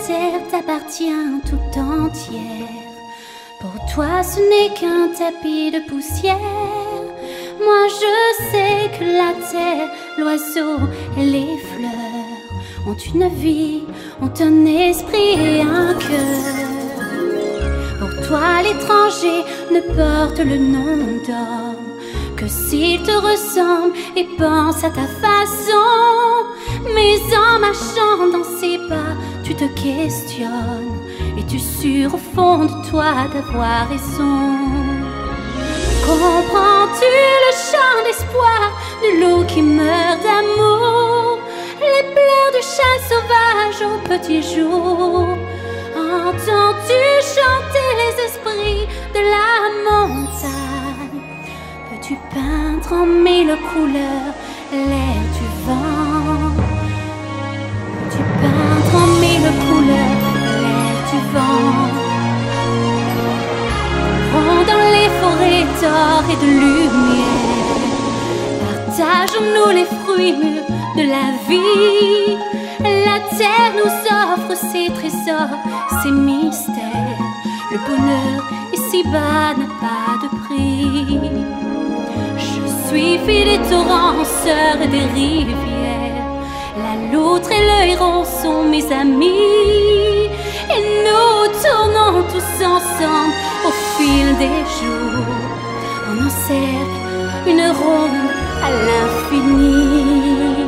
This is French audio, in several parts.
terre t'appartient tout entière. Pour toi ce n'est qu'un tapis de poussière. Moi je sais que la terre, l'oiseau et les fleurs ont une vie, ont un esprit et un cœur. Pour toi l'étranger ne porte le nom d'homme que s'il te ressemble et pense à ta façon. Mais en marchant dans ses pas, tu te questionnes et tu sûres au fond de toi d'avoir raison. Comprends-tu le chant d'espoir de loup qui meurt d'amour, les pleurs de chat sauvage au petit jour? Entends-tu chanter les esprits de la montagne? Peux-tu peindre en mille couleurs l'air du vent? Peux-tu peindre en mille couleurs l'air du vent? Dans les forêts d'or et de lumière, partageons-nous les fruits mûrs de la vie. La terre nous offre ses trésors, ses mystères. Le bonheur ici-bas n'a pas de prix. Je suis fille des torrents, sœur des rivières. La loutre et le héron sont mes amis, et nous tournons tous ensemble au fil des jours, en encercle une ronde à l'infini.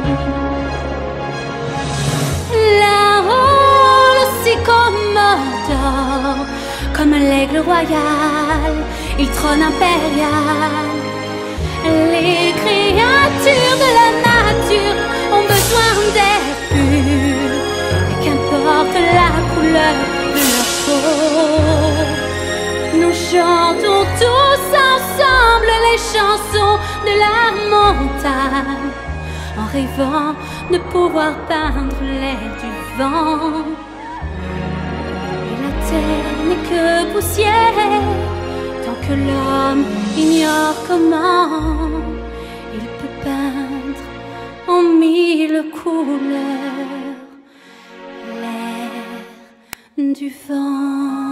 Là-haut, le sycomore dort comme l'aigle royal, il trône impérial. Les créatures de la nature ont besoin d'air pur, et qu'importe la couleur de leur peau. Nous chantons tous ensemble les chansons de la montagne, en rêvant de pouvoir peindre l'air du vent. Et la terre n'est que poussière, tant que l'homme ignore comment il peut peindre en mille couleurs l'air du vent.